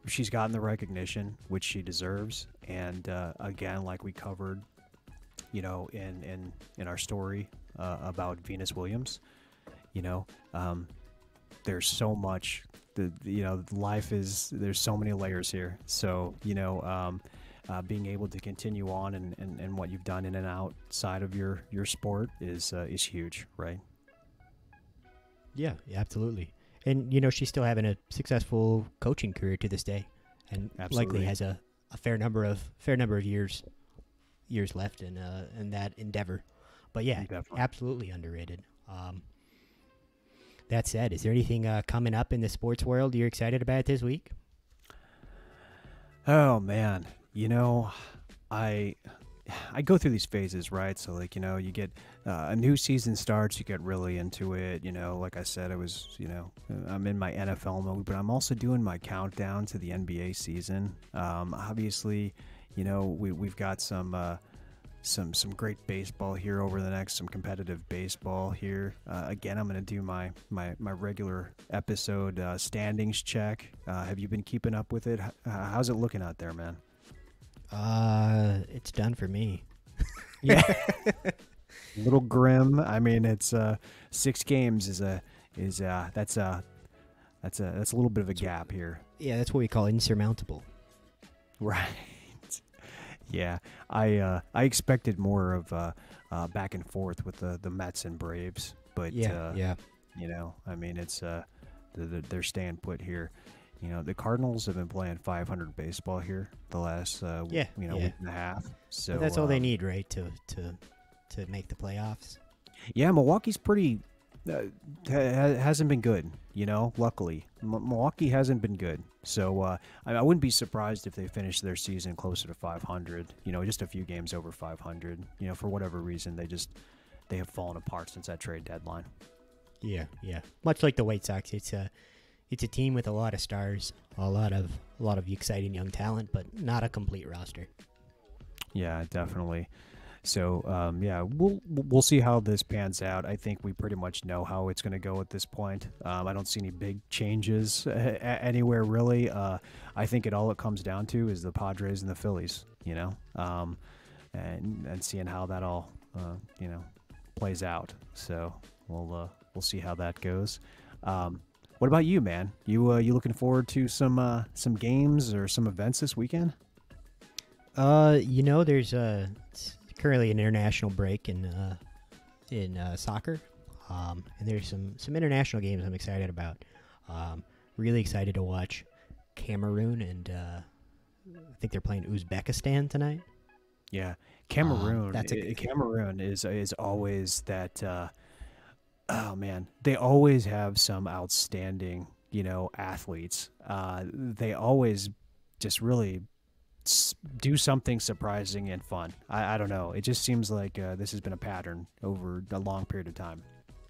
she's gotten the recognition which she deserves, and uh, again, like we covered, you know, in in in our story uh, about Venus Williams, you know, um, there's so much. The you know life is there's so many layers here. So you know, um, uh, being able to continue on and, and, and what you've done in and outside of your your sport is uh, is huge, right? Yeah, yeah, absolutely. And, you know, she's still having a successful coaching career to this day, and Absolutely. likely has a, a fair number of fair number of years years left in uh, in that endeavor. But yeah, Definitely. absolutely underrated. Um, that said, is there anything uh, coming up in the sports world you're excited about this week? Oh man, you know, I I go through these phases, right? So like, you know, you get uh, a new season starts, you get really into it. You know, like I said, I was, you know, I'm in my N F L mode, but I'm also doing my countdown to the N B A season. Um, obviously, you know, we we've got some uh, some some great baseball here over the next, some competitive baseball here. Uh, again, I'm going to do my my my regular episode uh, standings check. Uh, have you been keeping up with it? H- how's it looking out there, man? Uh, it's done for me. Yeah. A little grim. I mean, it's uh six games is a is uh that's a that's a that's a little bit of a gap here. Yeah, that's what we call insurmountable. Right. Yeah. I uh I expected more of uh, uh back and forth with the the Mets and Braves, but Yeah, uh yeah. you know, I mean, it's uh they're, they're staying put here. You know, the Cardinals have been playing five hundred baseball here the last uh, Yeah, you know yeah. week and a half. So But that's all they um, need, right, to to to make the playoffs. Yeah, Milwaukee's pretty uh, ha- hasn't been good. You know, luckily, M- Milwaukee hasn't been good. So uh, I, I wouldn't be surprised if they finish their season closer to five hundred. You know, just a few games over five hundred. You know, for whatever reason, they just they have fallen apart since that trade deadline. Yeah, yeah. Much like the White Sox, it's a it's a team with a lot of stars, a lot of a lot of exciting young talent, but not a complete roster. Yeah, definitely. So um, yeah, we'll we'll see how this pans out. I think we pretty much know how it's going to go at this point. Um, I don't see any big changes uh, anywhere really. Uh, I think it all it comes down to is the Padres and the Phillies. You know, um, and and seeing how that all uh, you know plays out. So we'll uh, we'll see how that goes. Um, what about you, man? You uh, you looking forward to some uh, some games or some events this weekend? Uh, you know, there's uh, currently an international break in uh, in uh, soccer, um, and there's some some international games I'm excited about. Um, really excited to watch Cameroon, and uh, I think they're playing Uzbekistan tonight. Yeah, Cameroon. Um, that's a- i- Cameroon is is always that. Uh, oh man, they always have some outstanding, you know, athletes. Uh, they always just really s- do something surprising and fun. I, I don't know. It just seems like uh, this has been a pattern over a long period of time.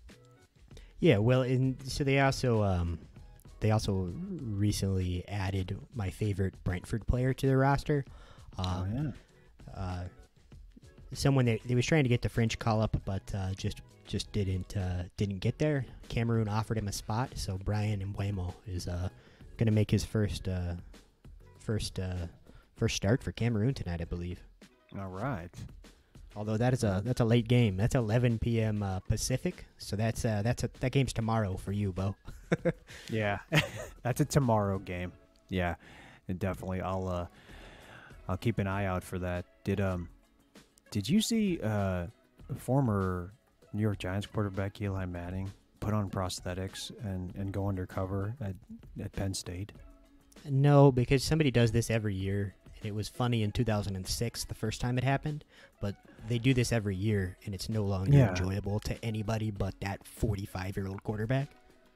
Yeah, well, and so they also um, they also recently added my favorite Brentford player to their roster. Um, oh yeah. uh, someone that they was trying to get the French call up, but uh, just just didn't uh, didn't get there. Cameroon offered him a spot, so Brian Mbuemo is uh, going to make his first uh, first uh, first start for Cameroon tonight, I believe. All right. Although that is a that's a late game. That's eleven p.m. Uh, Pacific, so that's uh, that's a that game's tomorrow for you, Bo. Yeah, that's a tomorrow game. Yeah, and definitely. I'll uh, I'll keep an eye out for that. Did um, did you see uh, former New York Giants quarterback Eli Manning put on prosthetics and, and go undercover at at Penn State? No, because somebody does this every year. And it was funny in two thousand six, the first time it happened, but they do this every year, and it's no longer Yeah. enjoyable to anybody but that forty-five-year-old quarterback.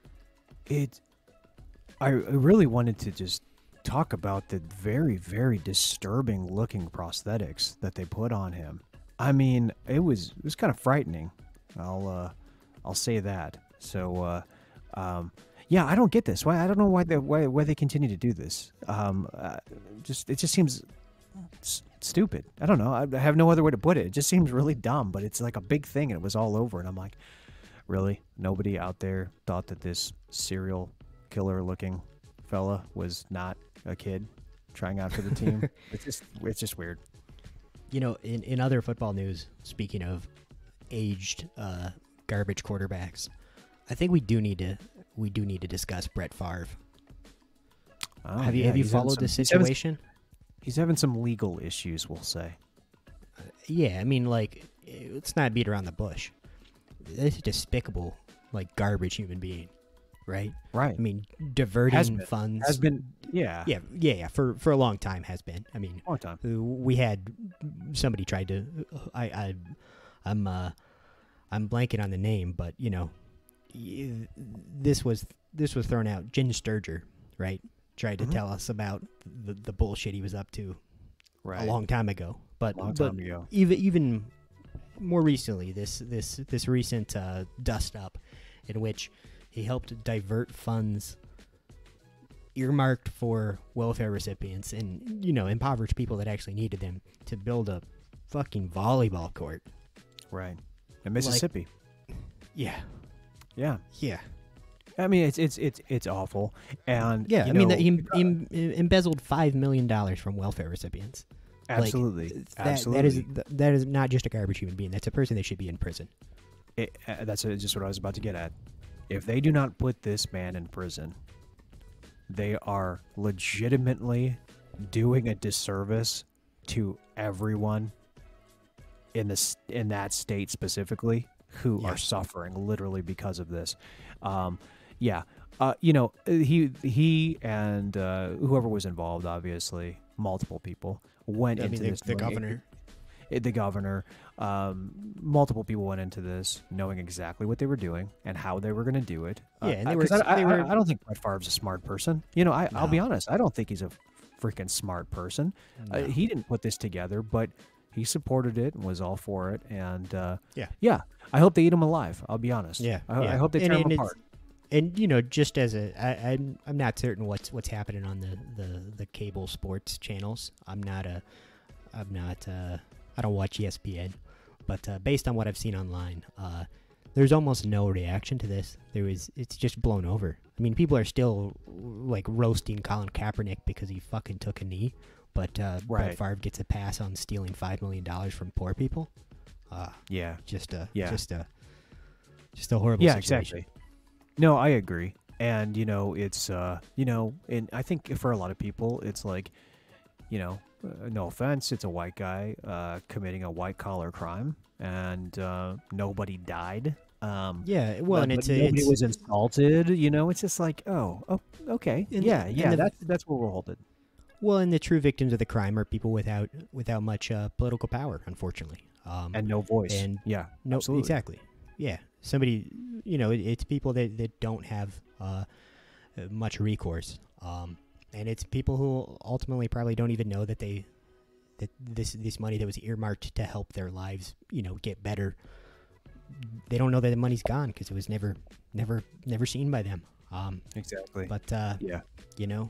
It. I really wanted to just talk about the very very disturbing looking prosthetics that they put on him. I mean, it was it was kind of frightening. I'll uh, I'll say that. So, uh, um, yeah, I don't get this. Why I don't know why they why, why they continue to do this. Um, uh, just it just seems s- stupid. I don't know. I have no other way to put it. It just seems really dumb. But it's like a big thing, and it was all over. And I'm like, really? Nobody out there thought that this serial killer looking fella was not a kid trying out for the team. It's just it's just weird. You know, in, in other football news, speaking of aged uh, garbage quarterbacks, I think we do need to we do need to discuss Brett Favre. Oh, have you yeah, have you he's having followed some- the he's having- situation? He's having some legal issues, we'll say. Yeah, I mean, like, let's not beat around the bush. This is despicable, like, garbage human being, right? Right. I mean, diverting Has been. funds. Has been, yeah. Yeah, yeah, yeah. For for a long time has been. I mean, Long time. uh, we had somebody tried to. I I I'm uh I'm blanking on the name, but you know, y- this was this was thrown out. Jen Sturger, right? Tried to Mhm. tell us about the the bullshit he was up to Right. a long time ago. But Long but time ago. even even more recently, this this this recent uh, dust up, in which he helped divert funds earmarked for welfare recipients and you know impoverished people that actually needed them to build a fucking volleyball court. Right. In Mississippi. Yeah, yeah. yeah, I mean, it's it's it's it's awful. And yeah. you I mean, know, that he, he em- embezzled five million dollars from welfare recipients. Like, absolutely, that, absolutely. That is that is not just a garbage human being. That's a person that should be in prison. It, uh, that's uh, just what I was about to get at. If they do not put this man in prison, they are legitimately doing a disservice to everyone in this in that state specifically who Yeah. are suffering literally because of this. Um, yeah, uh, you know, he he and uh, whoever was involved, obviously, multiple people went I into mean, the, this. the knowing- governor. it- the governor, um, multiple people went into this knowing exactly what they were doing and how they were going to do it. Yeah, and they I- were- 'cause I, they I- were- I don't think Brett Favre's a smart person. You know, I, I'll be No. honest. I don't think he's a freaking smart person. Uh, No. he didn't put this together, but he supported it and was all for it. And uh, Yeah. yeah, I hope they eat him alive. I'll be honest. Yeah, I, yeah. I hope they And- tear him and it's- apart. And you know, just as a, I, I'm, I'm not certain what's what's happening on the, the, the cable sports channels. I'm not a, I'm not, uh, I don't watch E S P N, but uh, based on what I've seen online, uh, there's almost no reaction to this. There was, it's just blown over. I mean, people are still like roasting Colin Kaepernick because he fucking took a knee, but uh, Brett Right. Favre gets a pass on stealing five million dollars from poor people. Uh, Yeah. just a, Yeah. just a, just a horrible Yeah, situation. exactly. No, I agree. And, you know, it's, uh, you know, and I think for a lot of people, it's like, you know, uh, no offense, it's a white guy uh, committing a white collar crime and uh, nobody died. Um, Yeah, well, and but it's a, nobody it's, was insulted, you know, it's just like, oh, oh okay. And- yeah, and yeah, the- that's, that's where we're holding. well, and the true victims of the crime are people without without much uh, political power, unfortunately. Um, And no voice. and yeah, no, absolutely. exactly. Yeah, somebody, you know, it, it's people that, that don't have uh, uh, much recourse, um, and it's people who ultimately probably don't even know that they that this this money that was earmarked to help their lives, you know, get better. They don't know that the money's gone because it was never, never, never seen by them. Um, Exactly. but uh, yeah. you know.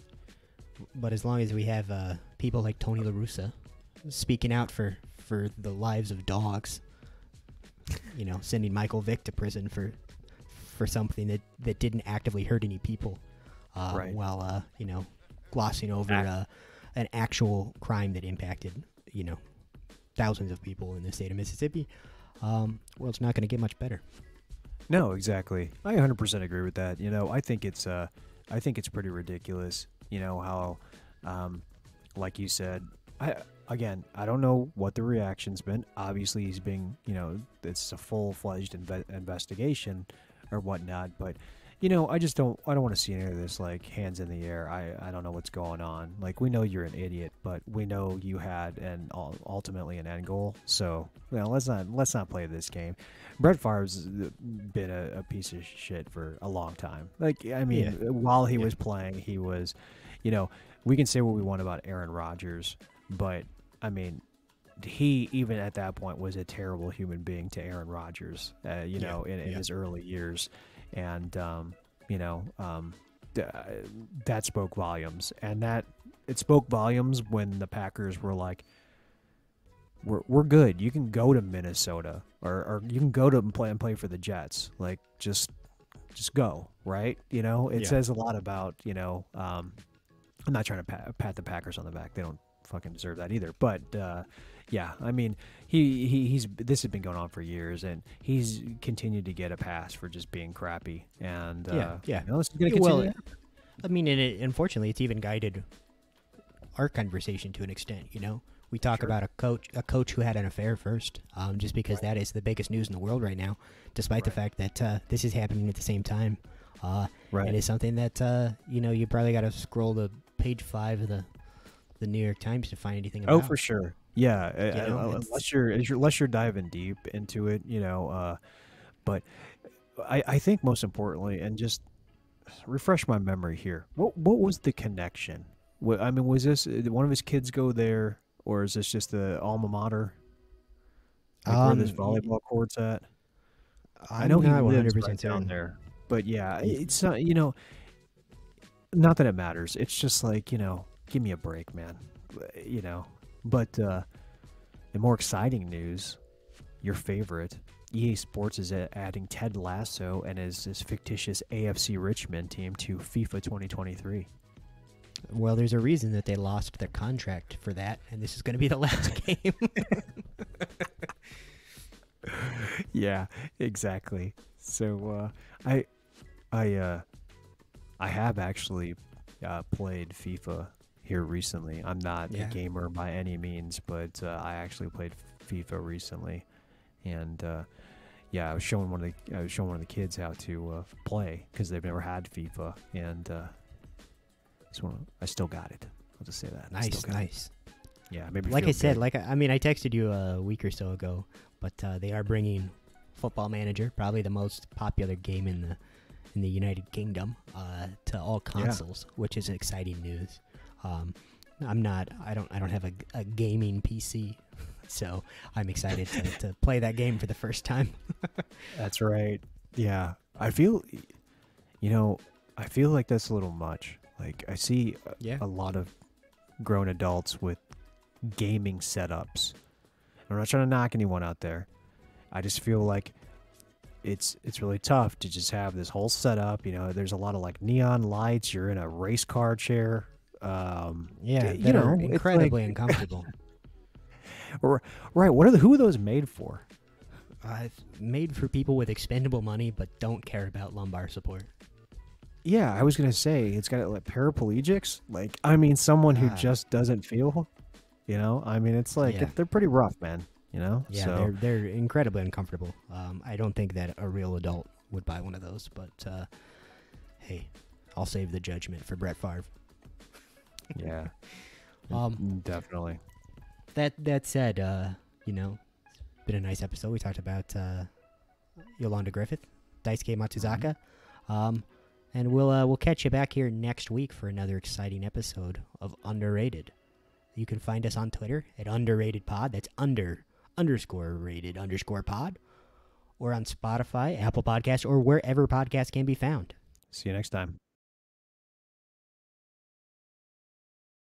But as long as we have uh, people like Tony La Russa speaking out for, for the lives of dogs, you know, sending Michael Vick to prison for for something that, that didn't actively hurt any people, uh, Right. while uh, you know, glossing over Ac- uh, an actual crime that impacted, you know, thousands of people in the state of Mississippi. Um, well, it's not going to get much better. No, exactly. I one hundred percent agree with that. You know, I think it's uh, I think it's pretty ridiculous. You know how, um, like you said, I again, I don't know what the reaction's been. Obviously, he's being, you know, it's a full-fledged inve- investigation or whatnot. But you know, I just don't, I don't want to see any of this like hands in the air. I, I don't know what's going on. Like, we know you're an idiot, but we know you had an ul- ultimately an end goal. So, you know, let's not let's not play this game. Brett Favre's been a, a piece of shit for a long time. Like, I mean, Yeah. while he Yeah. was playing, he was, you know, we can say what we want about Aaron Rodgers, but I mean, he even at that point was a terrible human being to Aaron Rodgers. Uh, you Yeah. know, in, in Yeah. his early years, and um, you know, um, th- that spoke volumes, and that it spoke volumes when the Packers were like, we're we're good. You can go to Minnesota, or, or you can go to and play and play for the Jets. Like, just just go, right? You know, it Yeah. says a lot about, you know, um, I'm not trying to pat, pat the Packers on the back. They don't fucking deserve that either. But uh, yeah, I mean, he, he he's this has been going on for years, and he's continued to get a pass for just being crappy. And uh, Yeah, yeah. you know, this is going to Yeah, continue. well, I mean, and it, unfortunately, it's even guided our conversation to an extent. You know, we talk Sure. about a coach, a coach who had an affair first, um, just because that is the biggest news in the world right now. Despite the Right. fact that uh, this is happening at the same time, uh, Right. it is something that uh, you know you probably got to scroll to page five of the the New York Times to find anything about. Oh, for sure. Yeah, uh, You know, uh, it's- unless you're as you're- unless you're diving deep into it, you know. Uh, but I, I think most importantly, and just refresh my memory here. What what was the connection? What, I mean, was this did one of his kids go there, or is this just the alma mater? Like where this Um, volleyball court's at? I'm I know he not lives one hundred right percent down certain. there, but yeah, it's not. You know, not that it matters. It's just like, you know, give me a break, man. You know, but uh, the more exciting news, your favorite, E A Sports is a- adding Ted Lasso and his, his fictitious A F C Richmond team to FIFA twenty twenty-three. Well, there's a reason that they lost their contract for that, and this is going to be the last game. Yeah, exactly. So uh, I, I, uh, I have actually uh, played FIFA here recently. I'm not Yeah. a gamer by any means, but uh, I actually played FIFA recently, and uh, yeah, I was showing one of the I was showing one of the kids how to uh, play because they've never had FIFA, and uh, so I still got it. I'll just say that. I still Nice, got it. nice. Yeah, maybe. Like feel I said, good. like I, I mean, I texted you a week or so ago, but uh, they are bringing Football Manager, probably the most popular game in the in the United Kingdom, uh, to all consoles, which is exciting news. Um, I'm not, I don't, I don't have a, a gaming P C, so I'm excited to, to play that game for the first time. That's right. Yeah, I feel, you know, I feel like that's a little much. Like I see a- Yeah. a lot of grown adults with gaming setups. I'm not trying to knock anyone out there. I just feel like it's it's really tough to just have this whole setup. You know, there's a lot of like neon lights. You're in a race car chair. Um, Yeah, you that know, are it's incredibly like- uncomfortable. or, right. What are the, who are those made for? Uh, made for people with expendable money but don't care about lumbar support. Yeah, I was gonna say it's got like paraplegics. Like, I mean, someone who Ah. just doesn't feel. You know, I mean, it's like Yeah. it, they're pretty rough, man. You know, Yeah, so they're they're incredibly uncomfortable. Um, I don't think that a real adult would buy one of those, but uh, hey, I'll save the judgment for Brett Favre. yeah, Um, Mm, definitely. That that said, uh, you know, it's been a nice episode. We talked about uh, Yolanda Griffith, Daisuke Matsuzaka, um, and we'll uh, we'll catch you back here next week for another exciting episode of Underrated. You can find us on Twitter at Underrated Pod. That's under underscore rated underscore pod, or on Spotify, Apple Podcasts, or wherever podcasts can be found. See you next time.